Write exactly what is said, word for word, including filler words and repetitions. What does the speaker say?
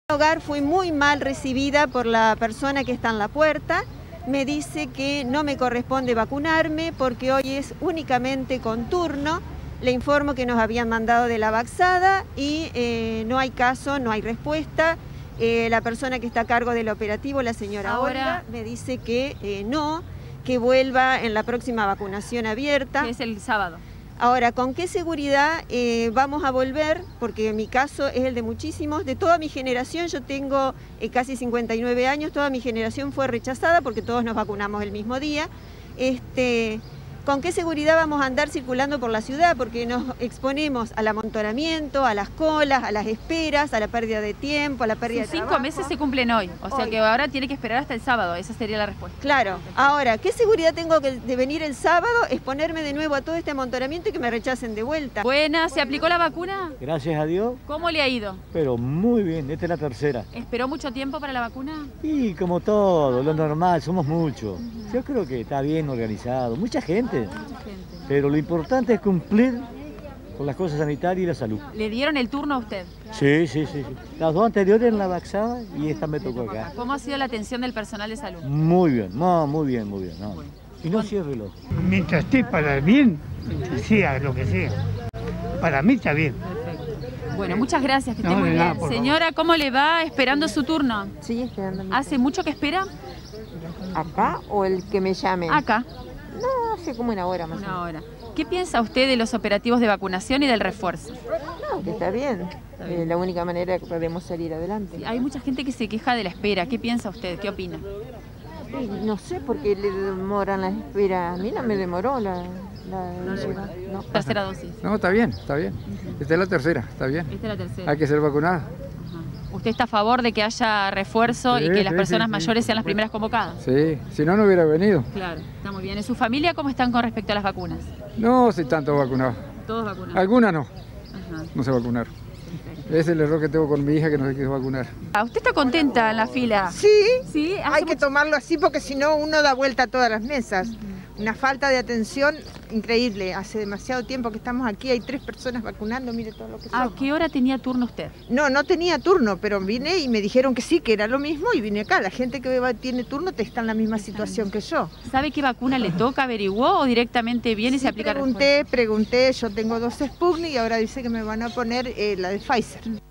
Hogar fui muy mal recibida por la persona que está en la puerta. Me dice que no me corresponde vacunarme porque hoy es únicamente con turno. Le informo que nos habían mandado de la Baxada y eh, no hay caso, no hay respuesta. Eh, la persona que está a cargo del operativo, la señora Ahora, Olga, me dice que eh, no, que vuelva en la próxima vacunación abierta. Que es el sábado. Ahora, ¿con qué seguridad eh, vamos a volver? Porque mi caso es el de muchísimos, de toda mi generación. Yo tengo eh, casi cincuenta y nueve años, toda mi generación fue rechazada porque todos nos vacunamos el mismo día. Este, ¿Con qué seguridad vamos a andar circulando por la ciudad? Porque nos exponemos al amontonamiento, a las colas, a las esperas, a la pérdida de tiempo, a la pérdida Sus de cinco trabajo. meses se cumplen hoy, o sea Hoy. que ahora tiene que esperar hasta el sábado, esa sería la respuesta. Claro. Ahora, ¿qué seguridad tengo que- de venir el sábado, exponerme de nuevo a todo este amontonamiento y que me rechacen de vuelta? Buenas, ¿se aplicó la vacuna? Gracias a Dios, ¿Cómo le ha ido? pero muy bien, esta es la tercera. ¿Esperó mucho tiempo para la vacuna? Y como todo, lo normal, somos muchos. Yo creo que está bien organizado, mucha gente. Mucha gente. Pero lo importante es cumplir con las cosas sanitarias y la salud. ¿Le dieron el turno a usted? Sí, sí, sí. sí. Las dos anteriores en la Baxada y esta me tocó acá. ¿Cómo ha sido la atención del personal de salud? Muy bien, no, muy bien, muy bien. No. Y no ciérrelo. Mientras esté para el bien, sea lo que sea. Para mí está bien. Bueno, muchas gracias, que esté No, muy de bien. nada, por Señora, ¿cómo le va esperando su turno? Sí, esperando. ¿Hace mucho que espera? ¿Acá o el que me llame? Acá, No, hace como una hora más o una hora. ¿Qué piensa usted de los operativos de vacunación y del refuerzo? menos. No, que está bien. Es la única manera que podemos salir adelante. Hay mucha gente que se queja de la espera. ¿Qué piensa usted? ¿Qué opina? Y no sé por qué le demoran la espera. A mí no me demoró la... la, la- no. Tercera dosis. No, está bien, está bien. Esta es la tercera, está bien. Esta es la tercera. Hay que ser vacunada. Ajá. ¿Usted está a favor de que haya refuerzo y Sí, que las sí, personas sí, sí, mayores por sean las supuesto. primeras convocadas? Sí, si no, no hubiera venido. Claro, está muy bien. ¿En su familia cómo están con respecto a las vacunas? No, si tanto vacunado. Todos vacunados. Algunas no, Ajá. no se vacunaron. Ese es el error que tengo con mi hija que no se quiso vacunar. Ah, ¿usted está contenta en la fila? Sí, Sí, hace hay que mucho- tomarlo así porque si no uno da vuelta a todas las mesas. Una falta de atención increíble. Hace demasiado tiempo que estamos aquí, hay tres personas vacunando, mire todo lo que ¿A somos. qué hora tenía turno usted? No, no tenía turno, pero vine y me dijeron que sí, que era lo mismo y vine acá. La gente que va- tiene turno te está en la misma situación que yo. ¿Sabe qué vacuna le toca? ¿Averiguó o directamente viene y se Sí, aplica el pregunté, pregunté, yo tengo dos Sputnik y ahora dice que me van a poner eh, la de Pfizer.